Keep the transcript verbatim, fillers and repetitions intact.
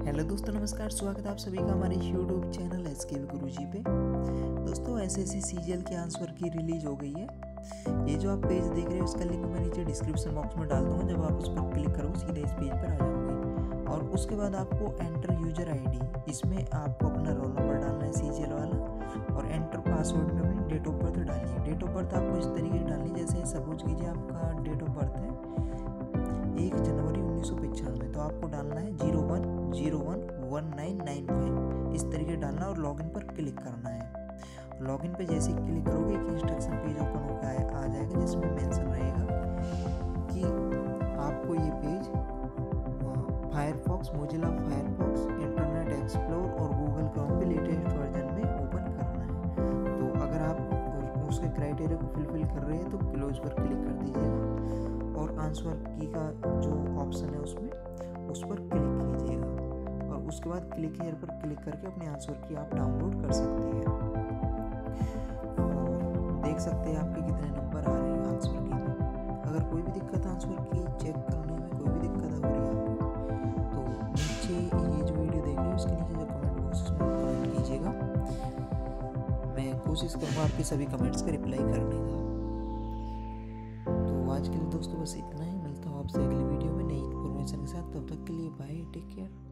Hello दोस्तों, नमस्कार। स्वागत है आप सभी का हमारे यूट्यूब चैनल एस के गुरुजी पे। दोस्तों, एसएससी सीजीएल के आंसर की रिलीज हो गई है। ये जो आप पेज देख रहे हो इसका लिंक मैं नीचे डिस्क्रिप्शन बॉक्स में डाल दूंगा। जब आप उस पर क्लिक करोगे सीधे इस पेज पर आ जाओगे और उसके बाद आपको एंटर यूजर आईडी, इसमें आपको अपना रोल नंबर डालना है सीजीएल वाला, और एंटर पासवर्ड में अपनी डेट ऑफ बर्थ डालनी है। डेट ऑफ बर्थ आपको इस तरीके से डालनी है, जैसे सपोज कीजिए आपका डेट ऑफ बर्थ है एक जनवरी उन्नीस सौ पचानवे, तो आपको डालना है zero one zero one one nine nine five, इस तरीके डालना और लॉगिन पर क्लिक करना है। लॉगिन पे जैसे ही क्लिक करोगे एक इंस्ट्रक्शन पेज ओपन होकर आ जाएगा, जिसमें मेंशन रहेगा कि आपको ये page Firefox, Mozilla Firefox, internet explore और गूगल क्रोम पे लेटेस्ट वर्जन में ओपन करना है। तो अगर आप उसके क्राइटेरिया को फुलफिल कर रहे हैं तो क्लोज पर क्लिक कर दीजिएगा और आंसर की का जो ऑप्शन है उसमें उस पर क्लिक कीजिएगा और उसके बाद क्लिक हियर पर क्लिक करके अपने आंसर की आप डाउनलोड कर सकते हैं और देख सकते हैं आपके कितने नंबर आ रहे हैं आंसर की में। अगर कोई भी दिक्कत आंसर की चेक करने में कोई भी दिक्कत हो रही है आपको, तो नीचे ये जो वीडियो देख रहे हो उसके नीचे जो कमेंट बॉक्स में कमेंट कीजिएगा। मैं कोशिश करूँगा आपके सभी कमेंट्स का रिप्लाई करने का। तो आज के लिए दोस्तों बस इतना ही। मिलता हूँ आपसे अगली वीडियो में नई इन्फॉर्मेशन के साथ। तब तक के लिए बाय, टेक केयर।